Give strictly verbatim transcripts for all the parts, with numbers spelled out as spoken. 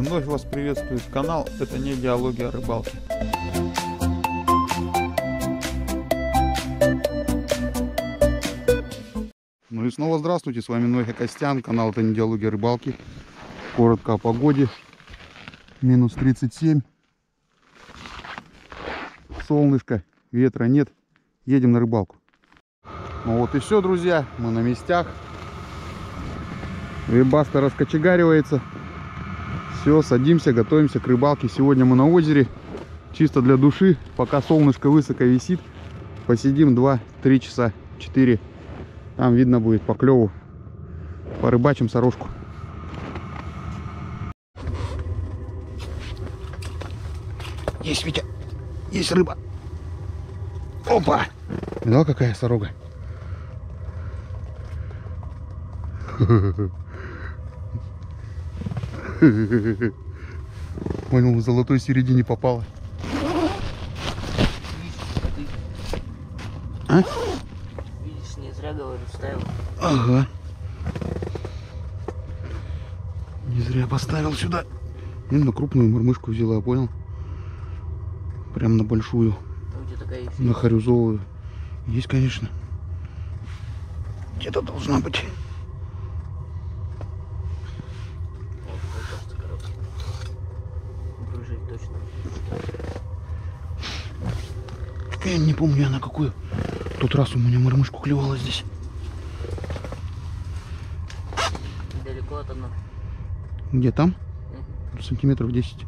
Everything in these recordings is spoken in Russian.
Вновь вас приветствует канал «Это не диалоги о рыбалке». Ну и снова здравствуйте, с вами Нохи Костян, канал «Это не диалоги о рыбалке». Коротко о погоде. Минус тридцать семь. Солнышко, ветра нет. Едем на рыбалку. Ну вот и все, друзья, мы на местях. Рыбаста раскочегаривается. Все, садимся, готовимся к рыбалке. Сегодня мы на озере, чисто для души. Пока солнышко высоко висит, посидим два-три часа, четыре. Там видно будет по клеву. Порыбачим сорожку. Есть, Витя, есть рыба. Опа! Видал, какая сорога? Понял, в золотой середине попала. А? Видишь, не зря, говорю, ставил. Ага. Не зря поставил сюда. Ну, на крупную мормышку взяла, понял? Прям на большую. А где такая есть? На харюзовую. Есть, конечно. Где-то должна быть. Дружить точно. Я не помню, я на какую. В тот раз у меня мормышку клевала здесь. Далеко от одного. Где там? Угу. Сантиметров десять.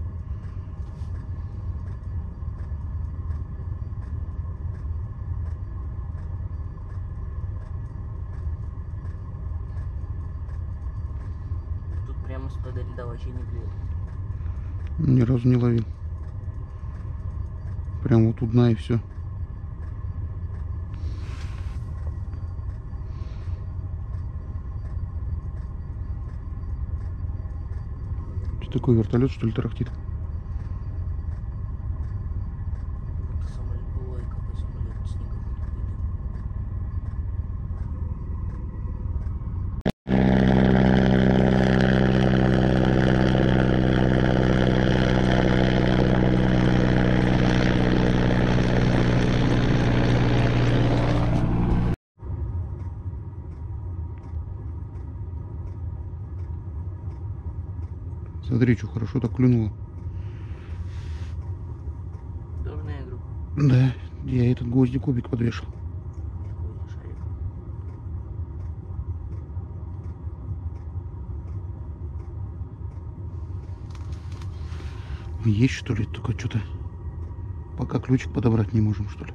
Тут прямо с-под льда вообще не клюет. Ни разу не ловил. Прям вот у дна и все. Что такое, вертолет, что ли, тарахтит? Это самолет. Ой, какой самолет, снеговой какой-то. Смотри, что хорошо так клюнуло. Дурная игру. Да, я этот гвоздик кубик подвешал. Шарик. Есть, что ли, только что-то пока ключик подобрать не можем, что ли.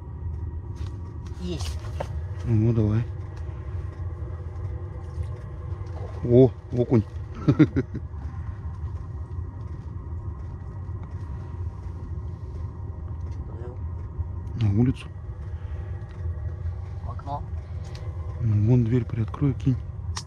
Есть. Ну, давай. О, окунь. На улицу. В окно. Ну, вон дверь приоткрою, кинь.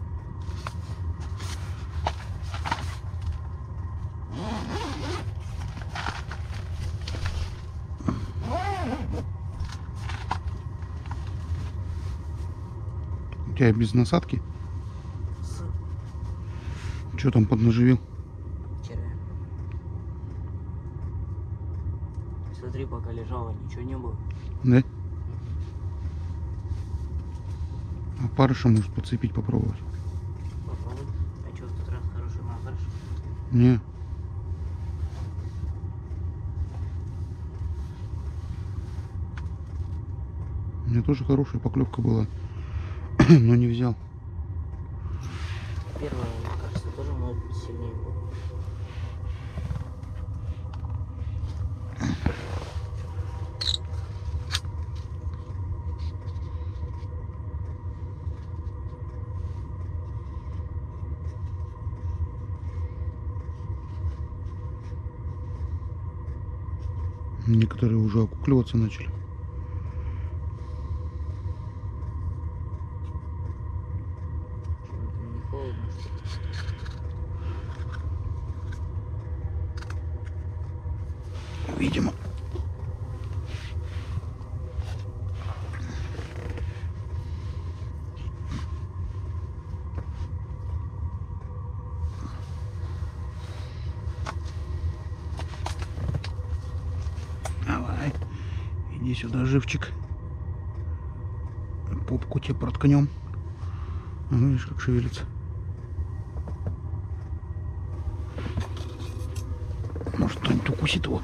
У тебя без насадки? С Что там поднаживил? червя. Смотри, пока лежала, ничего не было. Да? А парыша может подцепить, попробовать? Попробуй. А что, в тот раз хороший махарш? Не. У меня тоже хорошая поклевка была, но не взял. Первая, мне кажется, тоже может быть сильнее было. Некоторые уже окукливаться начали. Что-то не холодно, что ли? Видимо. сюда, живчик. Попку тебе проткнем. А ну, видишь, как шевелится. Может, кто-нибудь укусит его?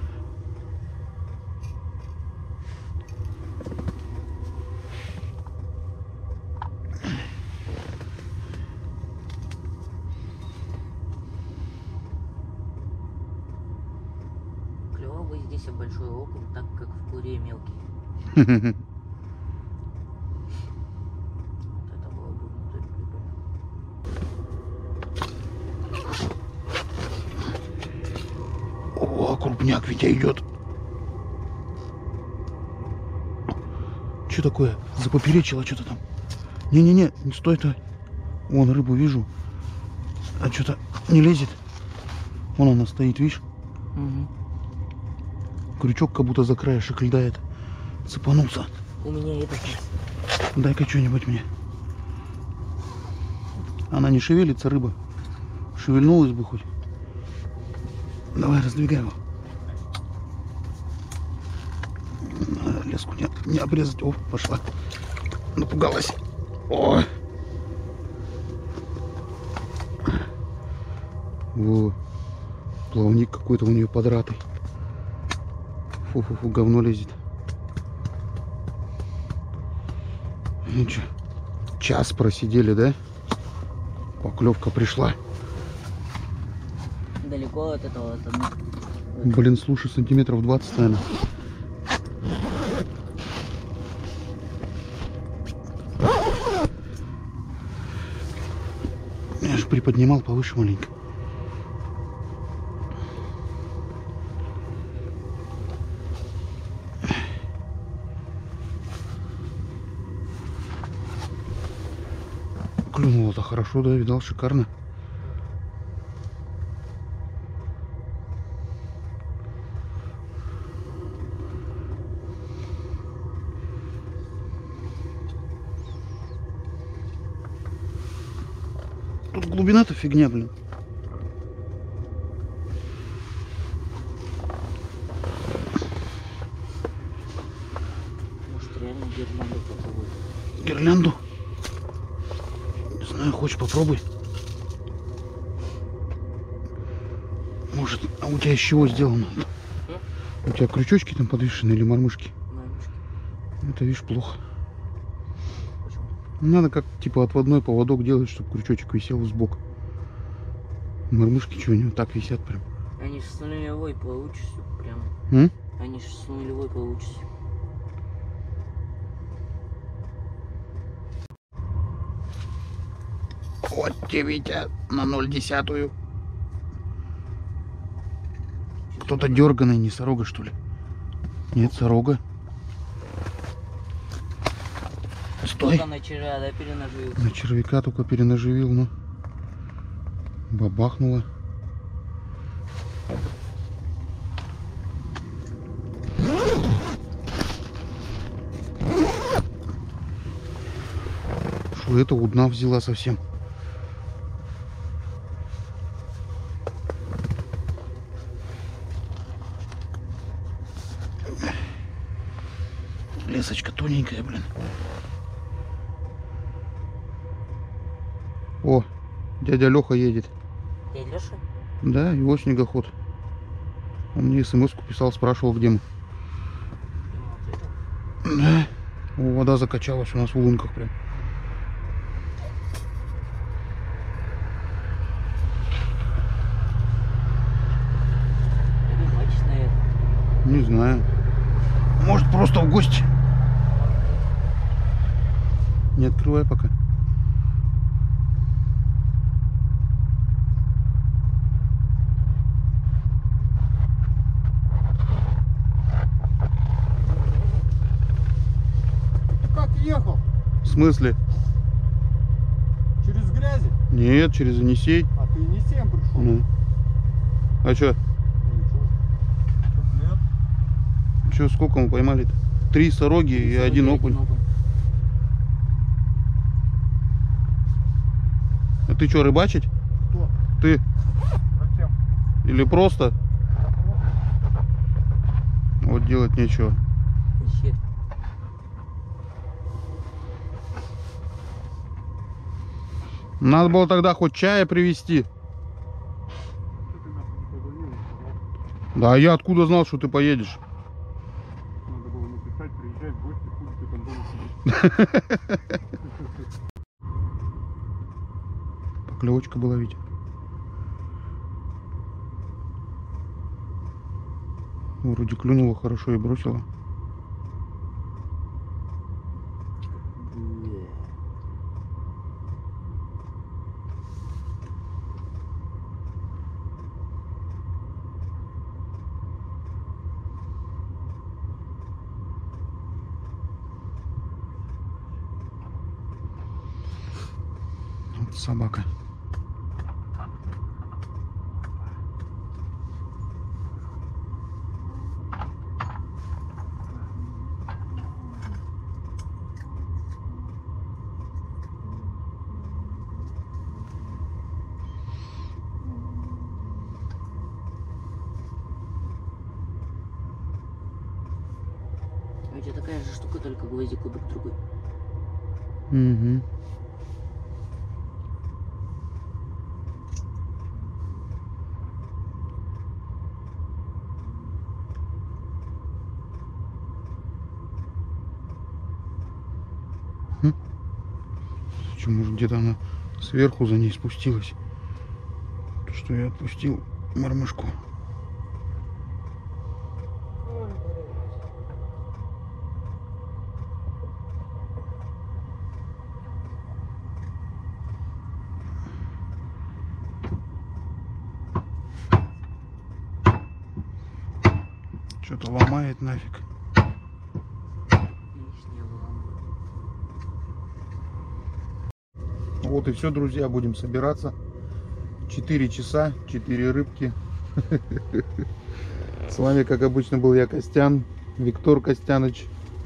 Клево бы здесь и большой окунь, так как в Куре мелкий. Вот это было бы внутри прикольно. О, крупняк Витя идет. Что такое? Запоперечило что-то там. Не-не-не, не стой, то. Вон рыбу вижу. А что-то не лезет. Вон она стоит, видишь? Угу. Крючок как будто за краешек льдает. Цепанулся. У меня это есть. Дай-ка что-нибудь мне. Она не шевелится, рыба. Шевельнулась бы хоть. Давай, раздвигай его. Надо леску не, не обрезать. О, пошла. Напугалась. О! Во. Плавник какой-то у нее подратый. Фу-фу-фу, говно лезет. Ну что, час просидели, да? Поклевка пришла. Далеко от этого. От одного. Блин, слушай, сантиметров двадцать, наверное. Я же приподнимал повыше маленько. Клюнуло-то хорошо, да, видал, шикарно. Тут глубина-то фигня, блин. Может, реально гирлянду попробуй. Гирлянду? Не знаю, хочешь, попробуй. Может, а у тебя из чего сделано? У тебя крючочки там подвешены или мормышки? Мамочка. Это, видишь, плохо. Почему? Надо как типа отводной поводок делать, чтобы крючочек висел сбоку. Мормышки что, они вот так висят прям. Они же с нулевой плавучестью прям. М? Они же с нулевой плавучестью. Вот тебе, Витя, на ноль десятую. Кто-то дерганый, не сорога, что ли? Нет, сорога. Стой. Только на червя, да, перенаживился. На червяка только перенаживил, ну. Бабахнуло. Что это у дна взяла совсем? Лесочка тоненькая, блин. О, дядя Леха едет. Дядя Леша? Да, его снегоход. Он мне смс-ку писал, спрашивал, где мы. Да. О, вода закачалась у нас в лунках прям. Рыбачить, наверное. Не знаю. Может, просто в гости. Не открывай пока. Как ехал? В смысле? Через грязи? Нет, через Енисей. А ты не семь пришел? Ну. А чё? Ничего. Нет. Чё, сколько мы поймали-то? Три сороги и один окунь. А ты чё, рыбачить? Кто? Ты? Зачем? Или просто? Вот делать нечего. Надо было тогда хоть чая привезти. Что ты нахуй не позвонил, не сказал? Да, я откуда знал, что ты поедешь? Надо было написать, приезжай в гости, хуй ты там дома сидишь. Поклевочка была, ведь. Вроде клюнула хорошо и бросила. Вот собака. У тебя такая же штука, только гвоздик кубик другой. Угу. Хм. Что, может, где-то она сверху за ней спустилась? То, что я отпустил мормышку. Что-то ломает нафиг. Лишнее выламываю. Вот и все, друзья, будем собираться. четыре часа, четыре рыбки. С вами, как обычно, был я, Костян, Виктор Костяныч.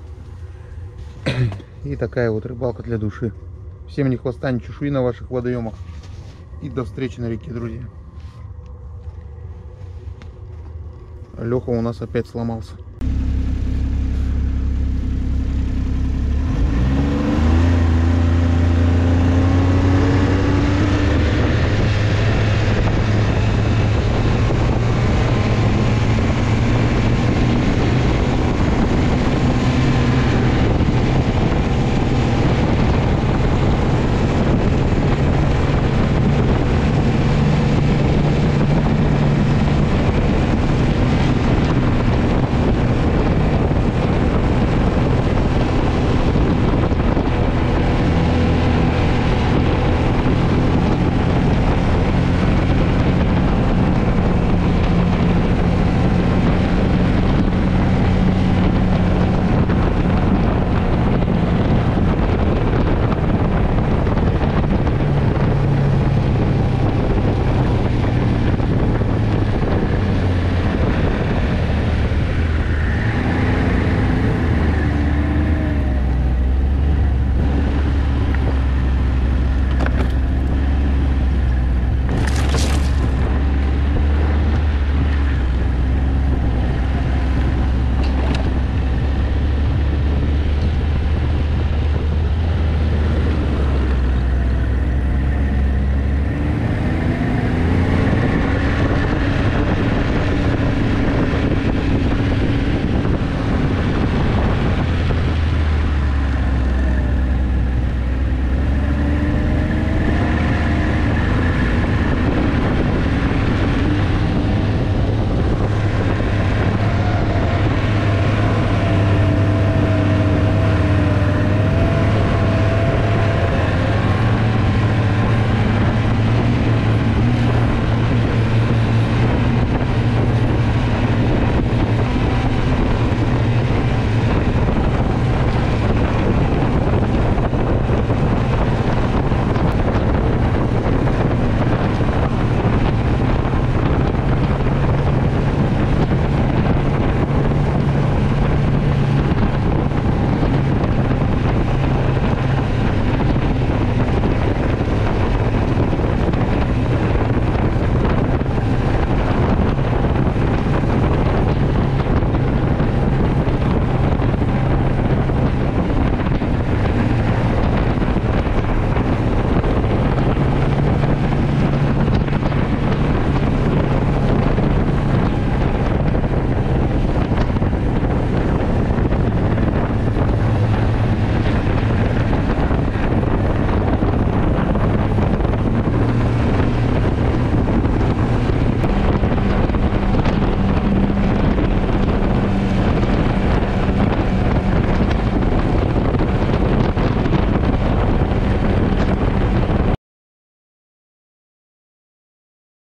И такая вот рыбалка для души. Всем ни хвоста, ни чешуи на ваших водоемах. И до встречи на реке, друзья. Леха у нас опять сломался.